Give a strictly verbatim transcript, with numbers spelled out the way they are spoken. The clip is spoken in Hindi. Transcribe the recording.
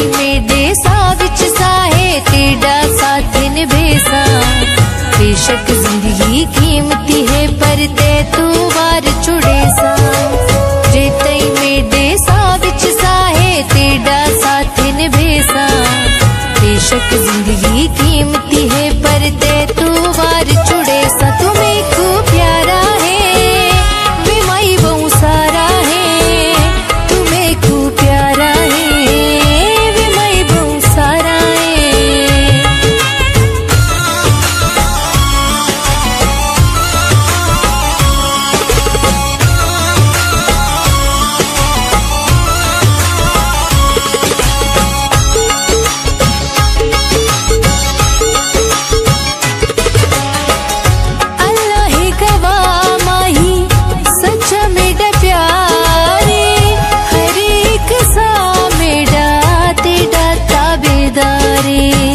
मेरे सा विच साहे तेरा साथ निभेसा। बेशक जिंदगी कीमती है पर ते तू वार छुड़े सा। जे तई मेरे सा विच साहे तेरा साथ निभेसा। बेशक जिंदगी कीमती है पर ते तू वार छुड़े सा। तुम्हें को प्यारा है वे माई बहु सारा है। तुम्हें को प्यारा है वे माई बहु सारा है। हर एक सा मेरा तेरा ताबेदारी।